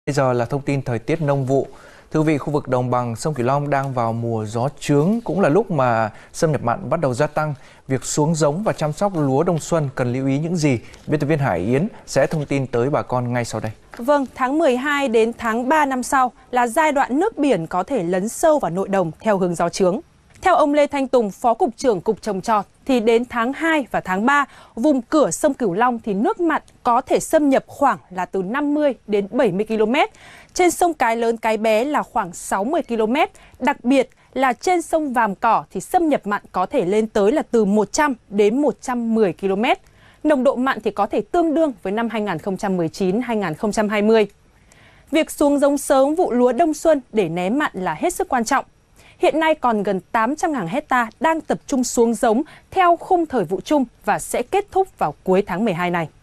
Bây giờ là thông tin thời tiết nông vụ. Thưa quý vị, khu vực đồng bằng sông Cửu Long đang vào mùa gió chướng, cũng là lúc mà xâm nhập mặn bắt đầu gia tăng. Việc xuống giống và chăm sóc lúa đông xuân cần lưu ý những gì? Biên tập viên Hải Yến sẽ thông tin tới bà con ngay sau đây. Vâng, tháng 12 đến tháng 3 năm sau là giai đoạn nước biển có thể lấn sâu vào nội đồng theo hướng gió chướng. Theo ông Lê Thanh Tùng, Phó Cục trưởng Cục Trồng trọt, thì đến tháng 2 và tháng 3, vùng cửa sông Cửu Long thì nước mặn có thể xâm nhập khoảng là từ 50 đến 70 km. Trên sông Cái Lớn, Cái Bé là khoảng 60 km. Đặc biệt là trên sông Vàm Cỏ thì xâm nhập mặn có thể lên tới là từ 100 đến 110 km. Nồng độ mặn thì có thể tương đương với năm 2019-2020. Việc xuống giống sớm vụ lúa đông xuân để né mặn là hết sức quan trọng. Hiện nay còn gần 800.000 hectare đang tập trung xuống giống theo khung thời vụ chung và sẽ kết thúc vào cuối tháng 12 này.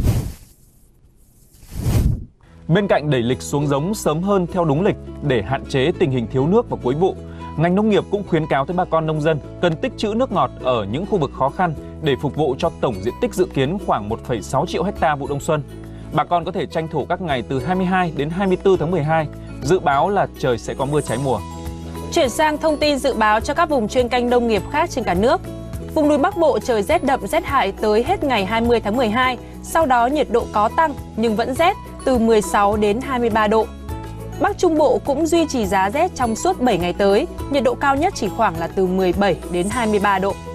Bên cạnh đẩy lịch xuống giống sớm hơn theo đúng lịch để hạn chế tình hình thiếu nước vào cuối vụ, ngành nông nghiệp cũng khuyến cáo tới bà con nông dân cần tích trữ nước ngọt ở những khu vực khó khăn để phục vụ cho tổng diện tích dự kiến khoảng 1,6 triệu hectare vụ đông xuân. Bà con có thể tranh thủ các ngày từ 22 đến 24 tháng 12, dự báo là trời sẽ có mưa trái mùa. Chuyển sang thông tin dự báo cho các vùng chuyên canh nông nghiệp khác trên cả nước. Vùng núi Bắc Bộ trời rét đậm rét hại tới hết ngày 20 tháng 12, sau đó nhiệt độ có tăng nhưng vẫn rét từ 16 đến 23 độ. Bắc Trung Bộ cũng duy trì giá rét trong suốt 7 ngày tới, nhiệt độ cao nhất chỉ khoảng là từ 17 đến 23 độ.